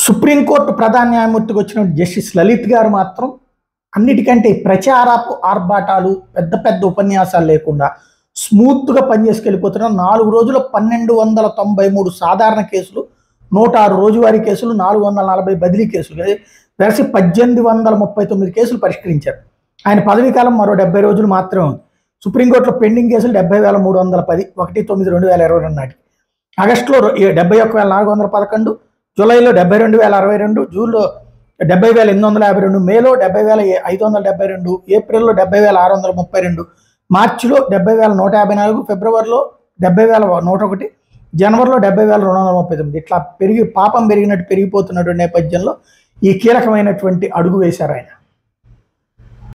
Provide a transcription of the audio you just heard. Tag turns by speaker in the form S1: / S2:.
S1: Supreme court ప్రధాన న్యాయమూర్తికి వచ్చిన justice Lalit గారు మాత్రం అన్నిటికంటే ప్రచారపు ఆర్భాటాలు పెద్ద పెద్ద ఉపన్యాసాలు లేకుండా స్మూత్గా పనిచేసుకెళ్ళిపోతున్న 4 రోజుల 1293 సాధారణ కేసులు, 106 రోజువారీ కేసులు, 440 బదిలీ కేసులు కలిసి 1839 కేసులు పరిష్కరించారు. ఆయన పదవీ కాలం మరో 70 రోజులు మాత్రమే ఉంది. సుప్రీంకోర్టులో పెండింగ్ కేసులు 70,310 1/9/2022 నాటికి. ఆగస్టులో 71,411, జూలైలో 72,062, జూన్లో 70,852, మేలో 70,572, ఏప్రిల్లో 70,632, మార్చిలో 70,154, ఫిబ్రవరిలో 70,101, జనవరిలో 70,239. ఇట్లా పాపం పెరిగినట్టు పెరిగిపోతున్నటువంటి నేపథ్యంలో ఈ కీలకమైనటువంటి అడుగు వేశారు ఆయన.